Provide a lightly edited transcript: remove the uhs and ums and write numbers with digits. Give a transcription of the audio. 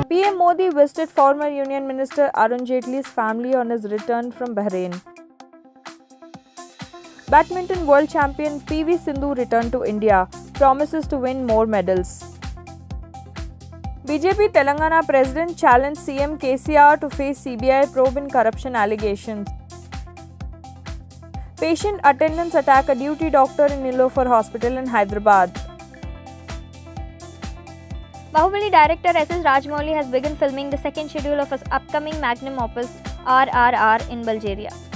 PM Modi visited former Union Minister Arun Jaitley's family on his return from Bahrain. Badminton world champion P V Sindhu returned to India, promises to win more medals. BJP Telangana President challenged CM KCR to face CBI probe in corruption allegations. Patient attendants attack a duty doctor in Niloufer Hospital in Hyderabad. Bahubali director SS Rajamouli has begun filming the second schedule of his upcoming magnum opus RRR in Bulgaria.